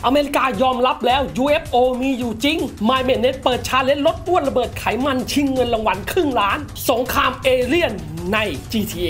อเมริกายอมรับแล้ว UFO มีอยู่จริง MyManet เปิดชาเลนจ์ลดอ้วนระเบิดไขมันชิงเงินรางวัลครึ่งล้านสงครามเอเลี่ยนใน GTA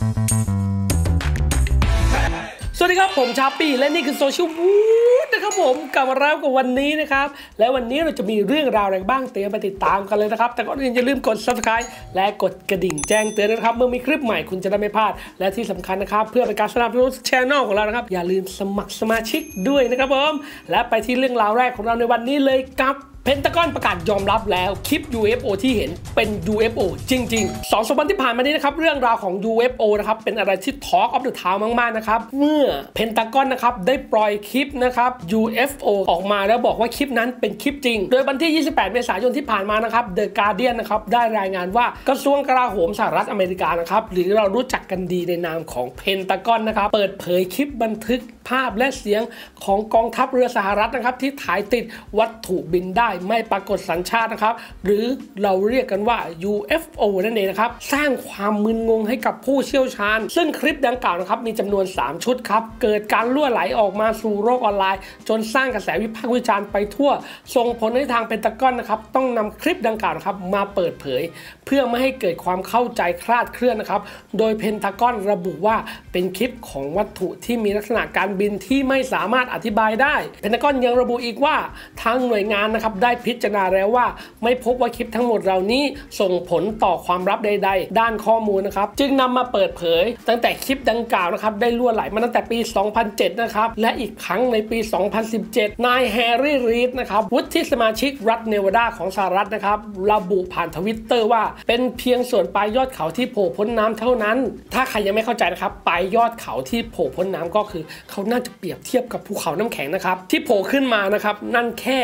สวัสดีครับผมชาปี้และนี่คือโซเชียลวูดนะครับผมกลับมาแล้วกับวันนี้นะครับและวันนี้เราจะมีเรื่องราวอะไรบ้างเตรียมไปติดตามกันเลยนะครับแต่ก่อนอื่นอย่าลืมกด Subscribe และกดกระดิ่งแจ้งเตือนนะครับเมื่อมีคลิปใหม่คุณจะได้ไม่พลาดและที่สำคัญนะครับเพื่อเป็นการสนับสนุนช่องของเรานะครับอย่าลืมสมัครสมาชิกด้วยนะครับผมและไปที่เรื่องราวแรกของเราในวันนี้เลยครับเพนทากอนประกาศยอมรับแล้วคลิป UFO ที่เห็นเป็น UFO จริงๆ2 วันที่ผ่านมานี้นะครับเรื่องราวของ UFO นะครับเป็นอะไรที่ Talk of the Town มากๆนะครับเมื่อเพนทากอนนะครับได้ปล่อยคลิปนะครับ UFO ออกมาแล้วบอกว่าคลิปนั้นเป็นคลิปจริงโดยวันที่28 เมษายนที่ผ่านมานะครับ The Guardian นะครับได้รายงานว่ากระทรวงกลาโหมสหรัฐอเมริกานะครับหรือเรารู้จักกันดีในนามของเพนทากอนนะครับเปิดเผยคลิปบันทึกภาพและเสียงของกองทัพเรือสหรัฐนะครับที่ถ่ายติดวัตถุบินได้ไม่ปรากฏสัญชาตินะครับหรือเราเรียกกันว่า UFO นั่นเองนะครับสร้างความมึนงงให้กับผู้เชี่ยวชาญซึ่งคลิปดังกล่าวนะครับมีจำนวน3ชุดครับเกิดการรั่วไหลออกมาสู่โลกออนไลน์จนสร้างกระแสวิพากษ์วิจารณ์ไปทั่วส่งผลให้ทางเพนทากอนนะครับต้องนำคลิปดังกล่าวนะครับมาเปิดเผยเพื่อไม่ให้เกิดความเข้าใจคลาดเคลื่อนนะครับโดยเพนทากอนระบุว่าเป็นคลิปของวัตถุที่มีลักษณะการบินที่ไม่สามารถอธิบายได้เพนทากอนยังระบุอีกว่าทางหน่วยงานนะครับได้พิจารณาแล้วว่าไม่พบว่าคลิปทั้งหมดเหล่านี้ส่งผลต่อความลับใดๆด้านข้อมูลนะครับจึงนำมาเปิดเผยตั้งแต่คลิปดังกล่าวนะครับได้รั่วไหลมาตั้งแต่ปี 2007 นะครับและอีกครั้งในปี 2017 นายแฮร์รี่ รีดนะครับวุฒิสมาชิกรัฐเนวาดาของสหรัฐนะครับระบุผ่านทวิตเตอร์ว่าเป็นเพียงส่วนปลายยอดเขาที่โผล่พ้นน้ำเท่านั้นถ้าใครยังไม่เข้าใจนะครับปลายยอดเขาที่โผล่พ้นน้ำก็คือเขาน่าจะเปรียบเทียบกับภูเขาน้ำแข็งนะครับที่โผล่ขึ้นมานะครับนั่นแค่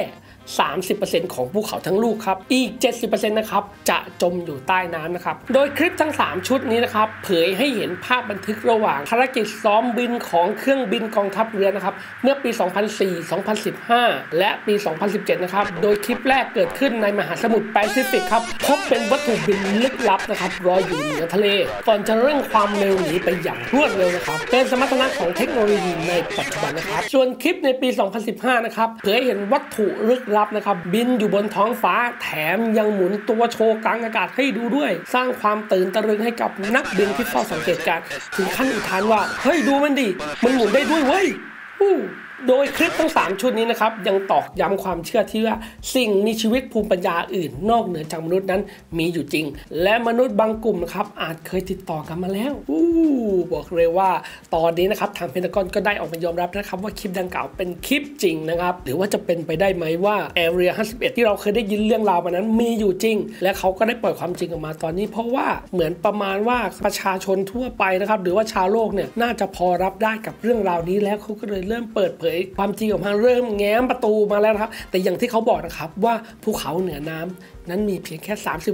30% ของภูเขาทั้งลูกครับอีก 70% นะครับจะจมอยู่ใต้น้ำนะครับโดยคลิปทั้ง3ชุดนี้นะครับเผยให้เห็นภาพบันทึกระหว่างภารกิจซ้อมบินของเครื่องบินกองทัพเรือนะครับเมื่อปี 2004 2015 และปี 2017 นะครับโดยคลิปแรกเกิดขึ้นในมหาสมุทรแปซิฟิกครับพบเป็นวัตถุบินลึกลับนะครับลอยอยู่เหนือทะเลก่อนจะเร่งความเร็วหนีไปอย่างรวดเร็วนะครับเป็นสมรรถนะของเทคโนโลยีในปัจจุบันนะครับส่วนคลิปในปี 2015 นะครับเผยเห็นวัตถุลึกลับนะครับบินอยู่บนท้องฟ้าแถมยังหมุนตัวโชว์กลางอากาศให้ดูด้วยสร้างความตื่นตะลึงให้กับนักบินที่เฝ้าสังเกตการณ์ถึงขั้นอุทานว่าเฮ้ยดูมันดิมันหมุนได้ด้วยเว้ยโดยคลิปทั้ง3ชุดนี้นะครับยังตอกย้ำความเชื่อที่ว่าสิ่งมีชีวิตภูมิปัญญาอื่นนอกเหนือจากมนุษย์นั้นมีอยู่จริงและมนุษย์บางกลุ่มนะครับอาจเคยติดต่อกันมาแล้วบอกเลยว่าตอนนี้นะครับทางเพนทากอนก็ได้ออกมายอมรับนะครับว่าคลิปดังกล่าวเป็นคลิปจริงนะครับหรือว่าจะเป็นไปได้ไหมว่า Area 51 ที่เราเคยได้ยินเรื่องราวมานั้นมีอยู่จริงและเขาก็ได้ปล่อยความจริงออกมาตอนนี้เพราะว่าเหมือนประมาณว่าประชาชนทั่วไปนะครับหรือว่าชาวโลกเนี่ยน่าจะพอรับได้กับเรื่องราวนี้แล้วเขาก็เลยเริ่มเปิดเผยความจริงออกมาเริ่มแง้มประตูมาแล้วนะครับแต่อย่างที่เขาบอกนะครับว่าภูเขาเหนือน้ำนั้นมีเพียงแค่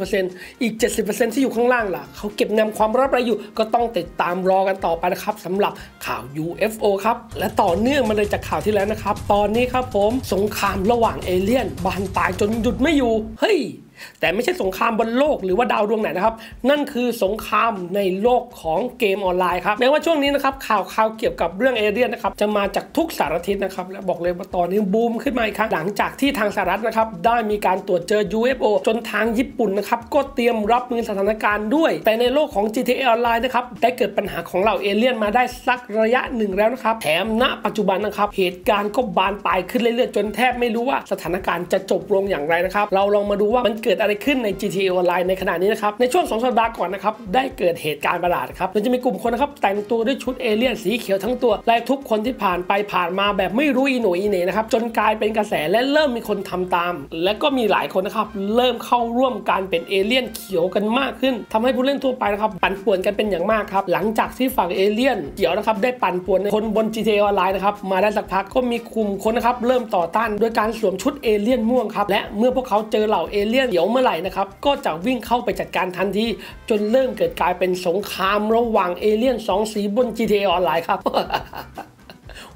30% อีก 70% ที่อยู่ข้างล่างล่ะเขาเก็บนำความลับอะไรอยู่ก็ต้องติดตามรอกันต่อไปนะครับสำหรับข่าว UFO ครับและต่อเนื่องมาเลยจากข่าวที่แล้วนะครับตอนนี้ครับผมสงครามระหว่างเอเลี่ยนบานปลายจนหยุดไม่อยู่เฮ้ยแต่ไม่ใช่สงครามบนโลกหรือว่าดาวดวงไหนนะครับนั่นคือสงครามในโลกของเกมออนไลน์ครับแม้ว่าช่วงนี้นะครับข่าวเกี่ยวกับเรื่องเอเลี่ยนนะครับจะมาจากทุกสารทิศนะครับและบอกเลยว่าตอนนี้บูมขึ้นมาอีกครั้งหลังจากที่ทางสหรัฐนะครับได้มีการตรวจเจอ UFO จนทางญี่ปุ่นนะครับก็เตรียมรับมือสถานการณ์ด้วยแต่ในโลกของ GTA ออนไลน์นะครับได้เกิดปัญหาของเหล่าเอเลี่ยนมาได้สักระยะหนึ่งแล้วนะครับแถมณปัจจุบันนะครับเหตุการณ์ก็บานปลายขึ้นเรื่อยๆจนแทบไม่รู้ว่าสถานการณ์จะจบลงอย่างไรนะครับเราลองมาดูว่ามันเกิดอะไรขึ้นใน GTA ออนไลน์ในขณะนี้นะครับในช่วง2 สัปดาห์ก่อนนะครับได้เกิดเหตุการณ์ประหลาดครับโดยจะมีกลุ่มคนนะครับแต่งตัวด้วยชุดเอเลี่ยนสีเขียวทั้งตัวไล่ทุกคนที่ผ่านไปผ่านมาแบบไม่รู้อีโหน่อีเหน่นะครับจนกลายเป็นกระแสและเริ่มมีคนทำตามและก็มีหลายคนนะครับเริ่มเข้าร่วมการเป็นเอเลี่ยนเขียวกันมากขึ้นทำให้ผู้เล่นทั่วไปนะครับปั่นป่วนกันเป็นอย่างมากครับหลังจากที่ฝั่งเอเลี่ยนเขียวนะครับได้ปั่นป่วนคนบน GTA ออนไลน์นะครับมาได้สักพักก็มีกลุ่มคนนะครับเริ่มต่อต้านโดยการสวมชุดเอเลี่ยนม่วงครับและเมื่อพวกเขาเจอเหล่าเอเลี่ยนเขียวเมื่อไหร่นะครับก็จะวิ่งเข้าไปจัดการทันทีจนเริ่มเกิดกลายเป็นสงครามระหว่างเอเลี่ยน2 สีบน GTA ออนไลน์ครับ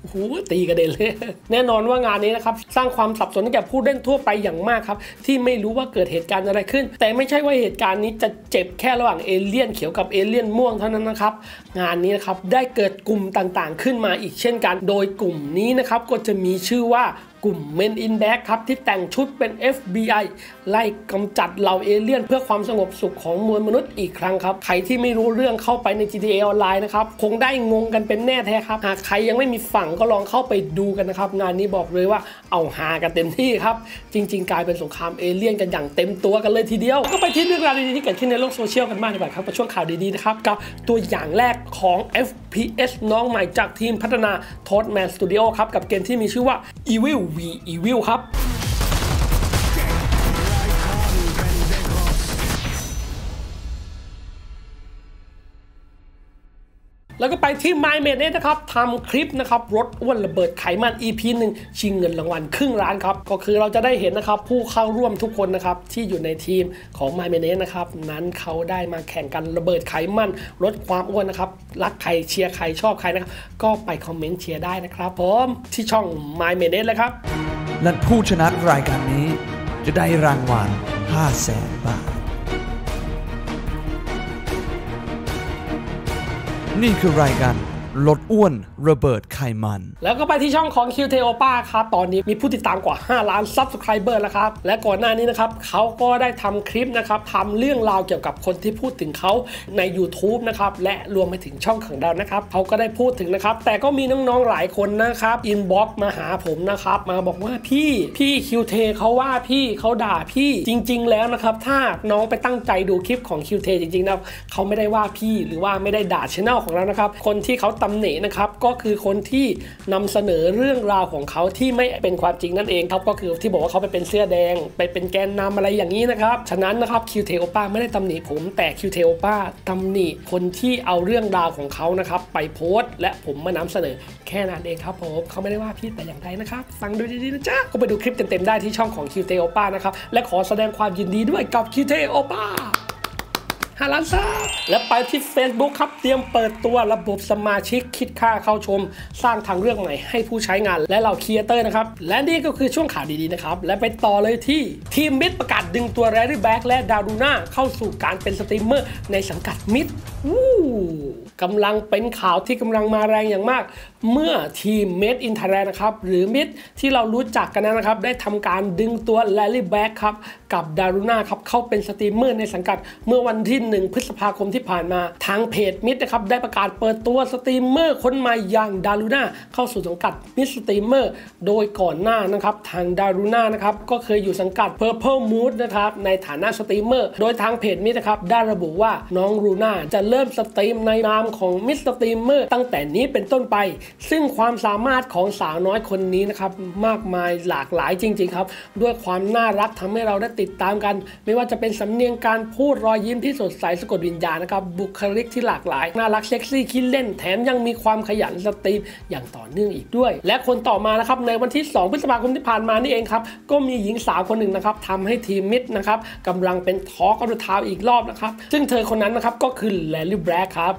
โอ้โหตีกระเด็นเลยแน่นอนว่างานนี้นะครับสร้างความสับสนให้แก่ผู้เล่นทั่วไปอย่างมากครับที่ไม่รู้ว่าเกิดเหตุการณ์อะไรขึ้นแต่ไม่ใช่ว่าเหตุการณ์นี้จะเจ็บแค่ระหว่างเอเลี่ยนเขียวกับเอเลี่ยนม่วงเท่านั้นนะครับงานนี้นะครับได้เกิดกลุ่มต่างๆขึ้นมาอีกเช่นกันโดยกลุ่มนี้นะครับก็จะมีชื่อว่ากลุ่ม Men in Black ครับที่แต่งชุดเป็น FBI ไล่กำจัดเหล่าเอเลี่ยนเพื่อความสงบสุขของมวลมนุษย์อีกครั้งครับใครที่ไม่รู้เรื่องเข้าไปใน GTA ออนไลน์นะครับคงได้งงกันเป็นแน่แท้ครับหากใครยังไม่มีฝั่งก็ลองเข้าไปดูกันนะครับงานนี้บอกเลยว่าเอาหากันเต็มที่ครับจริงๆกลายเป็นสงครามเอเลี่ยนกันอย่างเต็มตัวกันเลยทีเดียวก็ไปที่เรื่องราวดีๆที่เกิดขึ้นในโลกโซเชียลกันบ้างดีกว่าครับกับช่วงข่าวดีๆนะครับกับตัวอย่างแรกของ FPS น้องใหม่จากทีมพัฒนา Toadman Studio ครับกับเกมที่มีชื่อว่า Evil v Evil ครับแล้วก็ไปที่ My Made นะครับทำคลิปนะครับรถอ้วนระเบิดไขมัน EP 1ชิงเงินรางวัลครึ่งล้านครับก็คือเราจะได้เห็นนะครับผู้เข้าร่วมทุกคนนะครับที่อยู่ในทีมของ My Made นะครับนั้นเขาได้มาแข่งกันระเบิดไขมันลดความอ้วนนะครับรักใครเชียร์ใครชอบใครนะครับก็ไปคอมเมนต์เชียร์ได้นะครับผมที่ช่อง My Made เลยครับและผู้ชนะรายการนี้จะได้รางวัล 500,000 บาทนี่คือรายการลดอ้วนระเบิดไขมันแล้วก็ไปที่ช่องของ QT Opa ครับตอนนี้มีผู้ติดตามกว่า5ล้าน Subscriber แล้วครับและก่อนหน้านี้นะครับเขาก็ได้ทำคลิปนะครับทำเรื่องราวเกี่ยวกับคนที่พูดถึงเขาใน YouTube นะครับและรวมไปถึงช่องของเรานะครับเขาก็ได้พูดถึงนะครับแต่ก็มีน้องๆหลายคนนะครับอินบ็อกซ์มาหาผมนะครับมาบอกว่าพี่ QT เขาว่าพี่เขาด่าพี่จริงๆแล้วนะครับถ้าน้องไปตั้งใจดูคลิปของ QT จริงๆนะเขาไม่ได้ว่าพี่หรือว่าไม่ได้ด่า Channel ของเรานะครับคนที่เขาตำหนินะครับก็คือคนที่นำเสนอเรื่องราวของเขาที่ไม่เป็นความจริงนั่นเองครับก็คือที่บอกว่าเขาไปเป็นเสื้อแดงไปเป็นแกนนำอะไรอย่างนี้นะครับฉะนั้นนะครับ QT Opa ไม่ได้ตำหนิผมแต่ QT Opa ตำหนิคนที่เอาเรื่องราวของเขานะครับไปโพสต์และผมมานำเสนอแค่นั้นเองครับผมเขาไม่ได้ว่าพี่แต่อย่างใดนะครับฟังดูดีๆนะจ๊ะก็ไปดูคลิปเต็มๆได้ที่ช่องของ QT Opa นะครับและขอแสดงความยินดีด้วยกับ QT Opa5 ล้านซับและไปที่ Facebook ครับเตรียมเปิดตัวระบบสมาชิกคิดค่าเข้าชมสร้างทางเลือกใหม่ให้ผู้ใช้งานและเหล่าครีเอเตอร์นะครับและนี่ก็คือช่วงข่าวดีๆนะครับและไปต่อเลยที่ทีมมิดประกาศดึงตัวแรรี่แบ็กและดารูน่าเข้าสู่การเป็นสตรีมเมอร์ในสังกัดมิดกำลังเป็นข่าวที่กำลังมาแรงอย่างมากเมื่อทีม Made in Thailand นะครับหรือมิดที่เรารู้จักกันนะครับได้ทำการดึงตัวแรรี่แบ็กครับกับดารูน่าครับเข้าเป็นสตรีมเมอร์ในสังกัดเมื่อวันที่1 พฤษภาคมที่ผ่านมาทางเพจมิดนะครับได้ประกาศเปิดตัวสตรีมเมอร์คนใหม่อย่างดารูน่าเข้าสู่สังกัดมิดสตรีมเมอร์โดยก่อนหน้านะครับทางดารูน่านะครับก็เคยอยู่สังกัด Purple Mood นะครับในฐานะสตรีมเมอร์โดยทางเพจมิดนะครับได้ระบุว่าน้องรูน่าจะเริ่มสตรีมในนามของมิดสตรีมเมอร์ตั้งแต่นี้เป็นต้นไปซึ่งความสามารถของสาวน้อยคนนี้นะครับมากมายหลากหลายจริงๆครับด้วยความน่ารักทำให้เราได้ติดตามกันไม่ว่าจะเป็นสำเนียงการพูดรอยยิ้มที่สดใสสะกดวิญญาณนะครับบุคลิกที่หลากหลายน่ารักเซ็กซี่ขี้เล่นแถมยังมีความขยันสตรีมอย่างต่อเนื่องอีกด้วยและคนต่อมานะครับในวันที่2 พฤษภาคมที่ผ่านมานี่เองครับก็มีหญิงสาวคนหนึ่งนะครับทำให้ทีมมิดนะครับกำลังเป็นทอล์กออฟเดอะทาวน์อีกรอบนะครับซึ่งเธอคนนั้นนะครับก็คือแลลี่แบล็กครับ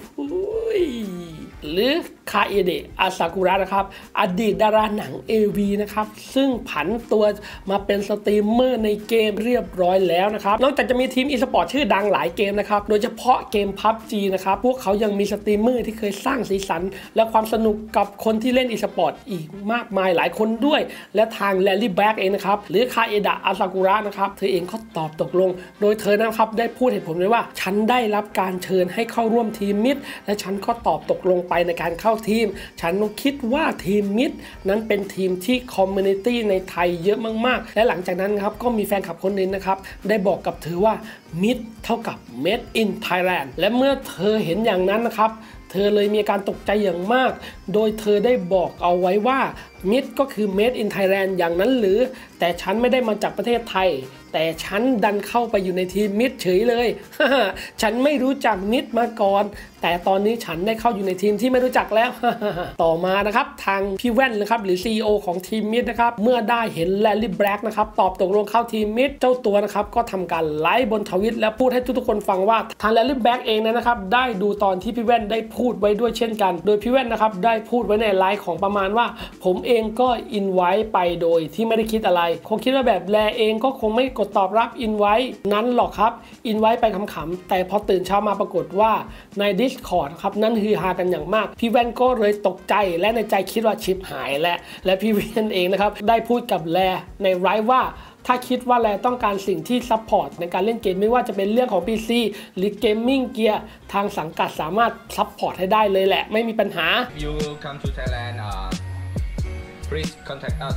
หรือคาเอเดะอาซากุระนะครับอดีตดาราหนัง AV นะครับซึ่งผันตัวมาเป็นสตรีมเมอร์ในเกมเรียบร้อยแล้วนะครับนอกจากจะมีทีมอีสปอร์ตชื่อดังหลายเกมนะครับโดยเฉพาะเกม PUBG นะครับพวกเขายังมีสตรีมเมอร์ที่เคยสร้างสีสันและความสนุกกับคนที่เล่นอีสปอร์ตอีกมากมายหลายคนด้วยและทางแลลี่แบ็กเองนะครับหรือคาเอดะอาซากุระนะครับเธอเองก็ตอบตกลงโดยเธอนะครับได้พูดเหตุผลไว้ว่าฉันได้รับการเชิญให้เข้าร่วมทีมมิดและฉันก็ตอบตกลงไปในการเข้าทีมฉันคิดว่าทีมมิดนั้นเป็นทีมที่คอมมูนิตี้ในไทยเยอะมากๆและหลังจากนั้นครับก็มีแฟนคลับคนนึงนะครับได้บอกกับเธอว่ามิดเท่ากับ Made in Thailand และเมื่อเธอเห็นอย่างนั้นนะครับเธอเลยมีการตกใจอย่างมากโดยเธอได้บอกเอาไว้ว่ามิดก็คือ Made in Thailand อย่างนั้นหรือแต่ฉันไม่ได้มาจากประเทศไทยแต่ฉันดันเข้าไปอยู่ในทีมมิดเฉยเลย ฉันไม่รู้จักมิดมาก่อนแต่ตอนนี้ฉันได้เข้าอยู่ในทีมที่ไม่รู้จักแล้ว ต่อมานะครับทางพี่แว่นนะครับหรือ CEO ของทีมมิดนะครับเมื่อได้เห็นแลลี่แบล็กนะครับตอบตกลงเข้าทีมมิดเจ้าตัวนะครับก็ทำการไลฟ์บนทวิตและพูดให้ทุกๆคนฟังว่าทางแลลี่แบล็กเองนะครับได้ดูตอนที่พี่แว่นได้พูดไว้ด้วยเช่นกันโดยพี่แว่นนะครับได้พูดไว้ในไลฟ์ของประมาณว่าผมเองก็อินไว้ไปโดยที่ไม่ได้คิดอะไรคงคิดว่าแบบแลเองก็คงไม่กดตอบรับอินไว้นั้นหรอกครับอินไว้ไปขำๆแต่พอตื่นเช้ามาปรากฏว่าใน Discord ครับนั่นฮือฮากันอย่างมากพี่แว่นก็เลยตกใจและในใจคิดว่าชิปหายและพี่แว่นเองนะครับได้พูดกับแลในไลฟ์ว่าถ้าคิดว่าแลต้องการสิ่งที่ซัพพอร์ตในการเล่นเกมไม่ว่าจะเป็นเรื่องของ PC หรือเกมมิ่งเกียร์ทางสังกัดสามารถซัพพอร์ตให้ได้เลยแหละไม่มีปัญหา You come to Thailand, please contact us.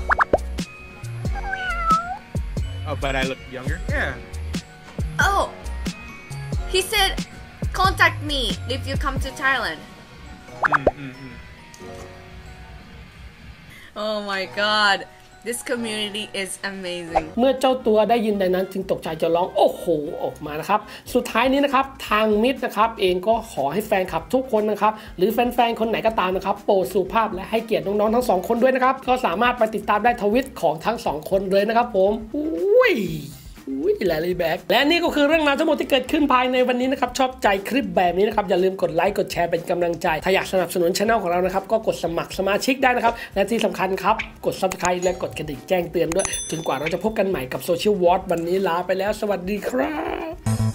Oh, but I look younger? Yeah. Oh, he said contact me if you come to Thailand. Oh my god, this community is amazing. เมื่อเจ้าตัวได้ยินดังนั้นจึงตกใจจะร้องโอ้โหออกมานะครับสุดท้ายนี้นะครับทางมิดนะครับเองก็ขอให้แฟนคลับทุกคนนะครับหรือแฟนๆคนไหนก็ตามนะครับโปรดสุภาพและให้เกียรติน้องๆทั้งสองคนด้วยนะครับก็สามารถไปติดตามได้ทวิตของทั้งสองคนเลยนะครับผมอุ้ยแลลี่แบ็กและนี่ก็คือเรื่องราวทั้งหมดที่เกิดขึ้นภายในวันนี้นะครับชอบใจคลิปแบบนี้นะครับอย่าลืมกดไลค์กดแชร์เป็นกำลังใจถ้าอยากสนับสนุนช่องของเรานะครับก็กดสมัครสมาชิกได้นะครับและที่สำคัญครับกด Subscribe และกดกระดิ่งแจ้งเตือนด้วยจนกว่าเราจะพบกันใหม่กับ Social Wars วันนี้ลาไปแล้วสวัสดีครับ